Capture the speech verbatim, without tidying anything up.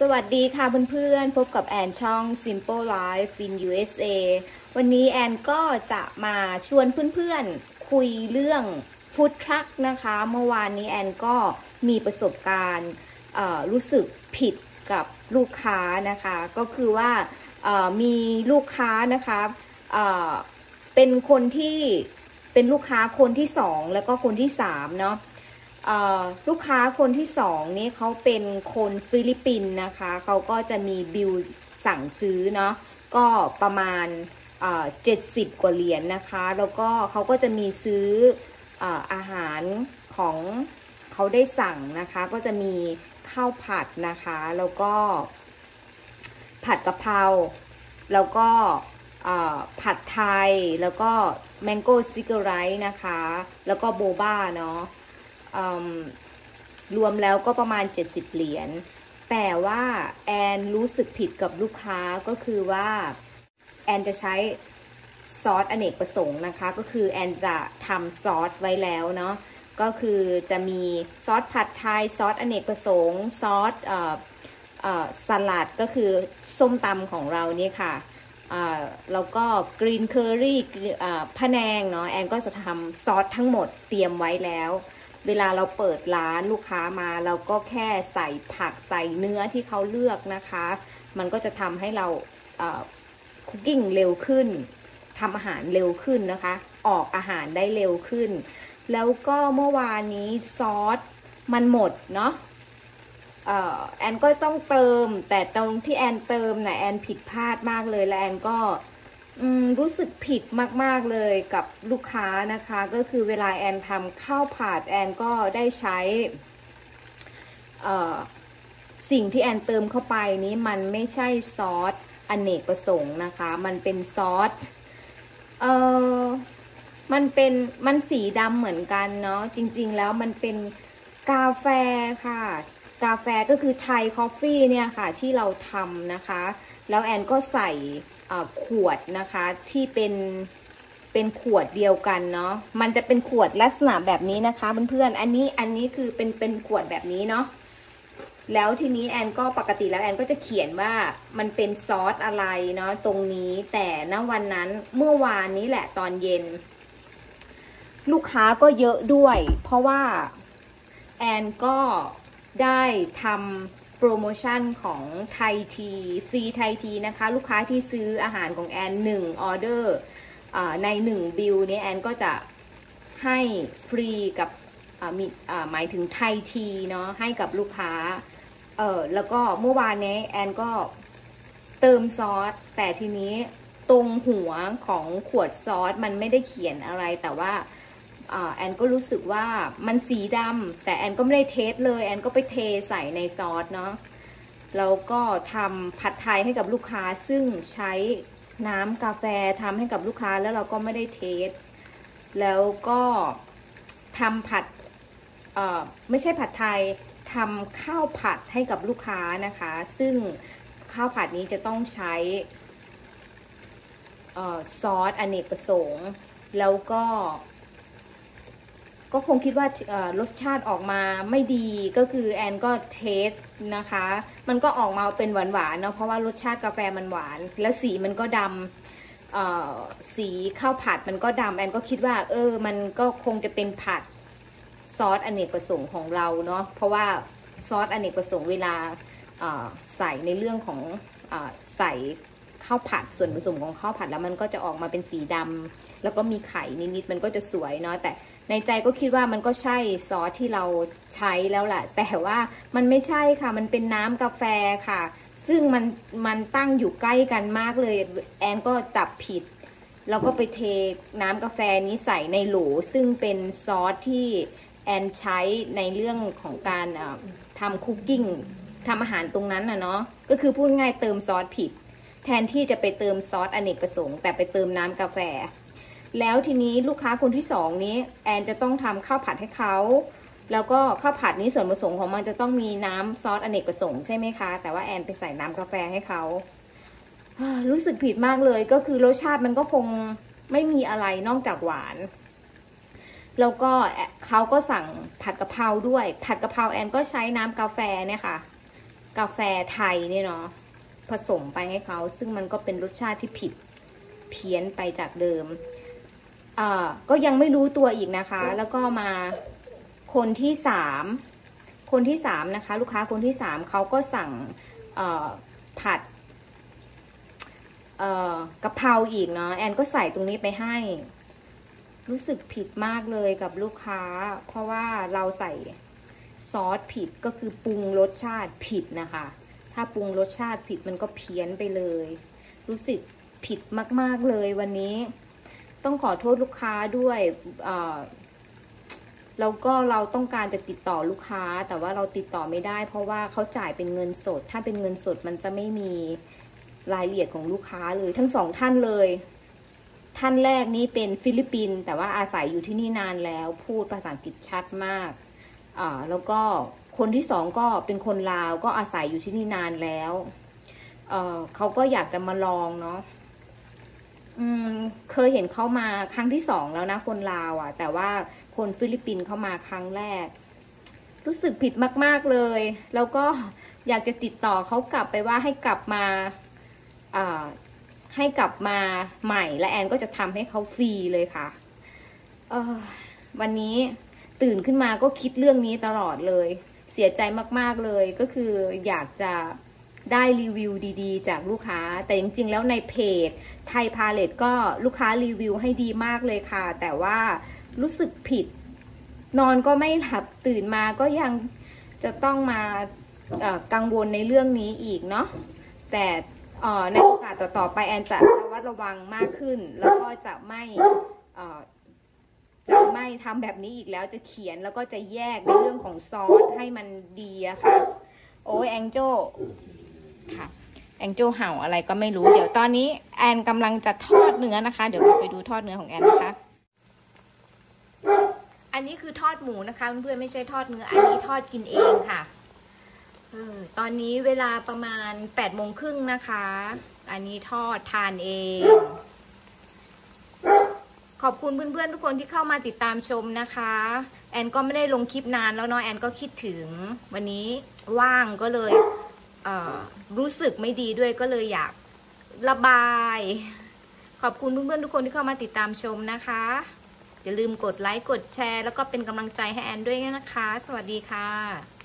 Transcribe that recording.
สวัสดีค่ะเพื่อนๆพบกับแอนช่อง Simple Life in ยู เอส เอ วันนี้แอนก็จะมาชวนเพื่อนๆคุยเรื่องฟู้ดทรัคนะคะเมื่อวานนี้แอนก็มีประสบการณ์รู้สึกผิดกับลูกค้านะคะก็คือว่ามีลูกค้านะคะเป็นคนที่เป็นลูกค้าคนที่สองแล้วก็คนที่สามเนาะลูกค้าคนที่สองนี่เขาเป็นคนฟิลิปปินส์นะคะเขาก็จะมีบิลสั่งซื้อเนาะก็ประมาณเจ็ดสิบกว่าเหรียญ น, นะคะแล้วก็เขาก็จะมีซื้ออาหารของเขาได้สั่งนะคะก็จะมีข้าวผัดนะคะแล้วก็ผัดกะเพราแล้วก็ผัดไทยแล้วก็แมงโก้สติกเกอร์ไรซ์นะคะแล้วก็โบบ้าเนาะรวมแล้วก็ประมาณเจ็ดสิบเหรียญแต่ว่าแอนรู้สึกผิดกับลูกค้าก็คือว่าแอนจะใช้ซอสอเนกประสงค์นะคะก็คือแอนจะทำซอสไว้แล้วเนาะก็คือจะมีซอสผัดไทยซอสอเนกประสงค์ซอสเอ่อเอ่อสลัดก็คือส้มตำของเรานี่ค่ะแล้วก็กรีนเคอรี่พะแนงเนาะแอนก็จะทำซอสทั้งหมดเตรียมไว้แล้วเวลาเราเปิดร้านลูกค้ามาเราก็แค่ใส่ผักใส่เนื้อที่เขาเลือกนะคะมันก็จะทำให้เราคุกกิ้งเร็วขึ้นทำอาหารเร็วขึ้นนะคะออกอาหารได้เร็วขึ้นแล้วก็เมื่อวานนี้ซอสมันหมดเนาะแอนก็ต้องเติมแต่ตรงที่แอนเติมนะแอนผิดพลาดมากเลยและแอนก็รู้สึกผิดมากๆเลยกับลูกค้านะคะก็คือเวลาแอนทำข้าวผัดแอนก็ได้ใช้สิ่งที่แอนเติมเข้าไปนี้มันไม่ใช่ซอสอเนกประสงค์นะคะมันเป็นซอสเออมันเป็นมันสีดำเหมือนกันเนาะจริงๆแล้วมันเป็นกาแฟค่ะกาแฟก็คือไทยคอฟฟี่เนี่ยค่ะที่เราทำนะคะแล้วแอนก็ใส่ขวดนะคะที่เป็นเป็นขวดเดียวกันเนาะมันจะเป็นขวดลักษณะแบบนี้นะคะเพื่อนๆอันนี้อันนี้คือเป็นเป็นขวดแบบนี้เนาะแล้วทีนี้แอนก็ปกติแล้วแอนก็จะเขียนว่ามันเป็นซอสอะไรเนาะตรงนี้แต่ณวันนั้นเมื่อวานนี้แหละตอนเย็นลูกค้าก็เยอะด้วยเพราะว่าแอนก็ได้ทำโปรโมชั่นของไทยทีฟรีไทยทีนะคะลูกค้าที่ซื้ออาหารของแอนหนึ่งออเดอร์ในหนึ่งบิลนี้แอนก็จะให้ฟรีกับมีหมายถึงไทยทีเนาะให้กับลูกค้าเออแล้วก็เมื่อวานนี้แอนก็เติมซอสแต่ทีนี้ตรงหัวของขวดซอสมันไม่ได้เขียนอะไรแต่ว่าแอนก็รู้สึกว่ามันสีดำแต่แอนก็ไม่ได้เทสเลยแอนก็ไปเทใส่ในซอสเนาะแล้วก็ทำผัดไทยให้กับลูกค้าซึ่งใช้น้ำกาแฟทำให้กับลูกค้าแล้วเราก็ไม่ได้เทสแล้วก็ทำผัดเอ่อไม่ใช่ผัดไทยทำข้าวผัดให้กับลูกค้านะคะซึ่งข้าวผัดนี้จะต้องใช้ซอสอเนกประสงค์แล้วก็ก็คงคิดว่ารสชาติออกมาไม่ดีก็คือแอนก็เทสนะคะมันก็ออกมาเป็นหวานๆเนาะเพราะว่ารสชาติกาแฟมันหวานแล้วสีมันก็ดำสีข้าวผัดมันก็ดำแอนก็คิดว่าเออมันก็คงจะเป็นผัดซอสอเนกประสงค์ของเราเนาะเพราะว่าซอสอเนกประสงค์เวลาใส่ในเรื่องของใส่ข้าวผัดส่วนผสมของข้าวผัดแล้วมันก็จะออกมาเป็นสีดำแล้วก็มีไข่นิดๆมันก็จะสวยเนาะแต่ในใจก็คิดว่ามันก็ใช่ซอสที่เราใช้แล้วแหละแต่ว่ามันไม่ใช่ค่ะมันเป็นน้ำกาแฟค่ะซึ่งมันมันตั้งอยู่ใกล้กันมากเลยแอนก็จับผิดแล้วก็ไปเทน้ำกาแฟนี้ใส่ในโหลซึ่งเป็นซอสที่แอนใช้ในเรื่องของการทำคุกกิ้งทำอาหารตรงนั้นนะเนาะก็คือพูดง่ายเติมซอสผิดแทนที่จะไปเติมซอสอเนกประสงค์แต่ไปเติมน้ำกาแฟแล้วทีนี้ลูกค้าคนที่สองนี้แอนจะต้องทำข้าวผัดให้เขาแล้วก็ข้าวผัดนี้ส่วนผสมของมันจะต้องมีน้ำซอสอเนกประสงค์ใช่ไหมคะแต่ว่าแอนไปใส่น้ำกาแฟให้เขารู้สึกผิดมากเลยก็คือรสชาติมันก็คงไม่มีอะไรนอกจากหวานแล้วก็เขาก็สั่งผัดกะเพราด้วยผัดกะเพราแอนก็ใช้น้ำกาแฟเนี่ยค่ะกาแฟไทยเนี่ยเนาะผสมไปให้เขาซึ่งมันก็เป็นรสชาติที่ผิดเพี้ยนไปจากเดิมอ่าก็ยังไม่รู้ตัวอีกนะคะแล้วก็มาคนที่สามคนที่สามนะคะลูกค้าคนที่สามเขาก็สั่งผัดกะเพราอีกเนาะแอนก็ใส่ตรงนี้ไปให้รู้สึกผิดมากเลยกับลูกค้าเพราะว่าเราใส่ซอสผิดก็คือปรุงรสชาติผิดนะคะถ้าปรุงรสชาติผิดมันก็เพี้ยนไปเลยรู้สึกผิดมากๆเลยวันนี้ต้องขอโทษลูกค้าด้วยแล้วก็เราต้องการจะติดต่อลูกค้าแต่ว่าเราติดต่อไม่ได้เพราะว่าเขาจ่ายเป็นเงินสดถ้าเป็นเงินสดมันจะไม่มีรายละเอียดของลูกค้าเลยทั้งสองท่านเลยท่านแรกนี้เป็นฟิลิปปินส์แต่ว่าอาศัยอยู่ที่นี่นานแล้วพูดภาษาอังกฤษชัดมากอ่าแล้วก็คนที่สองก็เป็นคนลาวก็อาศัยอยู่ที่นี่นานแล้วเอ่อเขาก็อยากจะมาลองเนาะอืมเคยเห็นเขามาครั้งที่สองแล้วนะคนลาวอ่ะแต่ว่าคนฟิลิปปินส์เข้ามาครั้งแรกรู้สึกผิดมากๆเลยแล้วก็อยากจะติดต่อเขากลับไปว่าให้กลับมาอ่าให้กลับมาใหม่และแอนก็จะทำให้เขาฟรีเลยค่ะเออวันนี้ตื่นขึ้นมาก็คิดเรื่องนี้ตลอดเลยเสียใจมากๆเลยก็คืออยากจะได้รีวิวดีๆจากลูกค้าแต่จริงๆแล้วในเพจไทยพาเลทก็ลูกค้ารีวิวให้ดีมากเลยค่ะแต่ว่ารู้สึกผิดนอนก็ไม่หลับตื่นมาก็ยังจะต้องมากังวลในเรื่องนี้อีกเนาะแต่ในโอกาสต่อๆไปแอนจะระวัดระวังมากขึ้นแล้วก็จะไม่จะไม่ทำแบบนี้อีกแล้วจะเขียนแล้วก็จะแยกในเรื่องของซอสให้มันดีอะค่ะโอ้ยแองโจค่ะแองโจเห่าอะไรก็ไม่รู้เดี๋ยวตอนนี้แอนกำลังจะทอดเนื้อนะคะเดี๋ยวเราไปดูทอดเนื้อของแอนนะคะอันนี้คือทอดหมูนะคะเพื่อนๆไม่ใช่ทอดเนื้ออันนี้ทอดกินเองค่ะเออตอนนี้เวลาประมาณแปดโมงครึ่งนะคะอันนี้ทอดทานเองขอบคุณเพื่อนๆทุกคนที่เข้ามาติดตามชมนะคะแอนก็ไม่ได้ลงคลิปนานแล้วเนาะแอนก็คิดถึงวันนี้ว่างก็เลยเอ่อรู้สึกไม่ดีด้วยก็เลยอยากระบายขอบคุณเพื่อนๆทุกคนที่เข้ามาติดตามชมนะคะอย่าลืมกดไลค์กดแชร์แล้วก็เป็นกำลังใจให้แอนด้วยนะคะสวัสดีค่ะ